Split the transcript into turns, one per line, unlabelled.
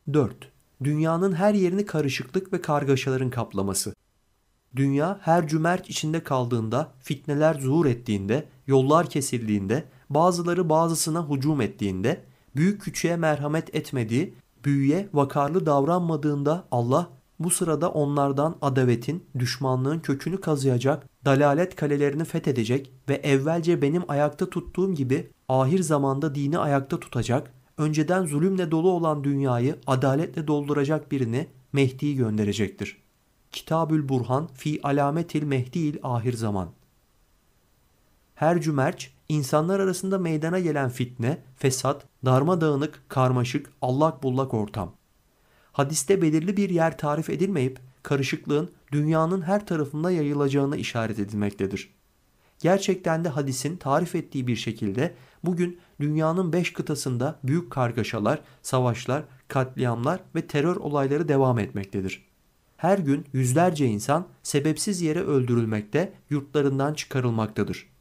4. Dünyanın her yerini karışıklık ve kargaşaların kaplaması. Dünya her cümerç içinde kaldığında, fitneler zuhur ettiğinde, yollar kesildiğinde, bazıları bazısına hücum ettiğinde, büyük küçüğe merhamet etmediği, büyüye vakarlı davranmadığında Allah bu sırada onlardan adavetin, düşmanlığın kökünü kazıyacak, dalalet kalelerini fethedecek ve evvelce benim ayakta tuttuğum gibi ahir zamanda dini ayakta tutacak, önceden zulümle dolu olan dünyayı adaletle dolduracak birini, Mehdi'yi gönderecektir. Kitabül Burhan fi alametil Mehdi'il ahir zaman. Her cümerç, insanlar arasında meydana gelen fitne, fesat, darmadağınık, karmaşık, allak bullak ortam. Hadiste belirli bir yer tarif edilmeyip, karışıklığın dünyanın her tarafında yayılacağına işaret edilmektedir. Gerçekten de hadisin tarif ettiği bir şekilde bugün dünyanın 5 kıtasında büyük kargaşalar, savaşlar, katliamlar ve terör olayları devam etmektedir. Her gün yüzlerce insan sebepsiz yere öldürülmekte, yurtlarından çıkarılmaktadır.